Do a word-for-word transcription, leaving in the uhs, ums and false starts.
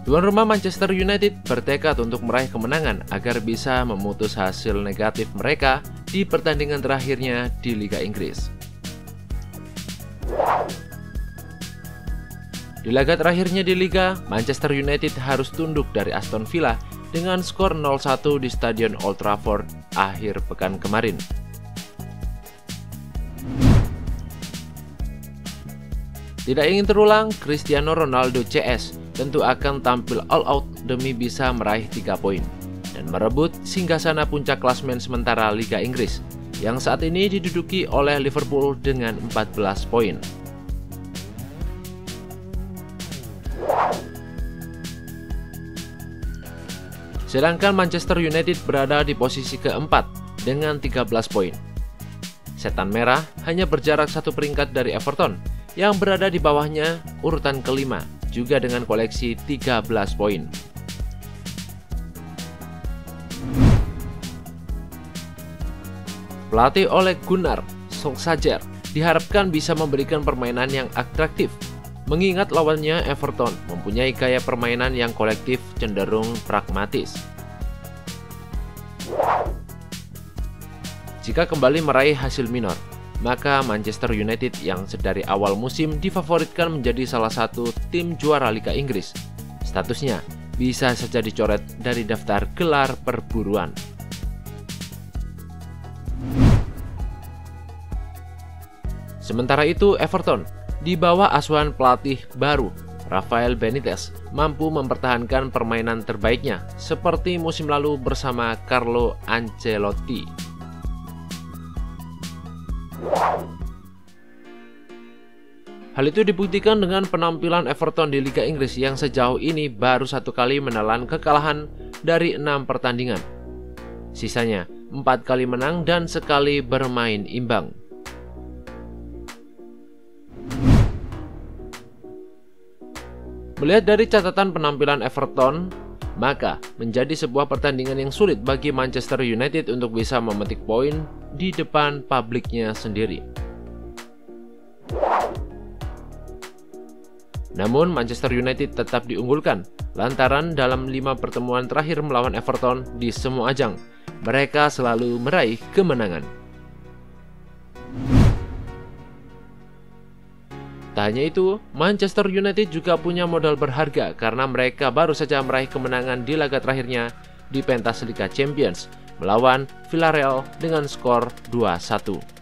Tuan rumah Manchester United bertekad untuk meraih kemenangan agar bisa memutus hasil negatif mereka di pertandingan terakhirnya di Liga Inggris. Di laga terakhirnya di Liga, Manchester United harus tunduk dari Aston Villa dengan skor nol satu di Stadion Old Trafford akhir pekan kemarin. Tidak ingin terulang, Cristiano Ronaldo C S tentu akan tampil all out demi bisa meraih tiga poin dan merebut singgasana puncak klasemen sementara Liga Inggris yang saat ini diduduki oleh Liverpool dengan empat belas poin. Sedangkan Manchester United berada di posisi keempat dengan tiga belas poin. Setan Merah hanya berjarak satu peringkat dari Everton yang berada di bawahnya urutan kelima juga dengan koleksi tiga belas poin. Pelatih Ole Gunnar Solskjaer diharapkan bisa memberikan permainan yang atraktif, mengingat lawannya Everton mempunyai gaya permainan yang kolektif cenderung pragmatis. Jika kembali meraih hasil minor, maka Manchester United yang sedari awal musim difavoritkan menjadi salah satu tim juara Liga Inggris, statusnya bisa saja dicoret dari daftar gelar perburuan. Sementara itu, Everton di bawah asuhan pelatih baru Rafael Benitez mampu mempertahankan permainan terbaiknya seperti musim lalu bersama Carlo Ancelotti. Hal itu dibuktikan dengan penampilan Everton di Liga Inggris yang sejauh ini baru satu kali menelan kekalahan dari enam pertandingan. Sisanya empat kali menang dan sekali bermain imbang. Melihat dari catatan penampilan Everton, maka menjadi sebuah pertandingan yang sulit bagi Manchester United untuk bisa memetik poin di depan publiknya sendiri. Namun Manchester United tetap diunggulkan lantaran dalam lima pertemuan terakhir melawan Everton di semua ajang, mereka selalu meraih kemenangan. Tak hanya itu, Manchester United juga punya modal berharga karena mereka baru saja meraih kemenangan di laga terakhirnya di pentas Liga Champions melawan Villarreal dengan skor dua satu.